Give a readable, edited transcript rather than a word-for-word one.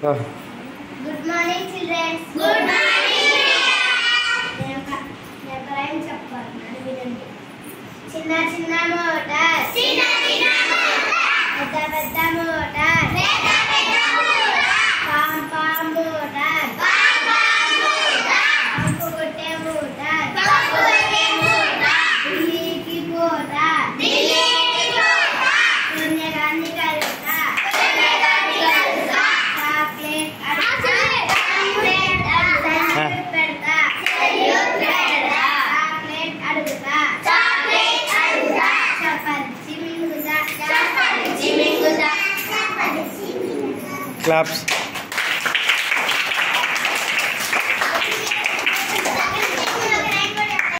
Good morning, children. Good morning. నేను rhyme చెప్పాలి వినండి. చిన్న చిన్న మోటార్, చిన్న చిన్న మోటార్, పెద్ద పెద్ద మోటార్, పెద్ద పెద్ద మోటార్, పామ్ పామ్ మోటార్, పామ్ పామ్ మోటార్, పంపు కొట్టే మోటార్, పంపు కొట్టే మోటార్, ఢిల్లీకి మోటార్, ఢిల్లీకి మోటార్, సోనియాగాంధీ కలుస్తా, సోనియాగాంధీ కలుస్తా, చాక్లెట్ అడుగుతా, చాక్లెట్ అడుగుతా, పెడతా, సల్యూట్ పెడతా, చాక్లెట్ అడుగుతా, చాక్లెట్ అడుగుతా, చపరిచి మింగుతా, చపరిచి మింగుతా, చపరిచి మింగుతా. Claps.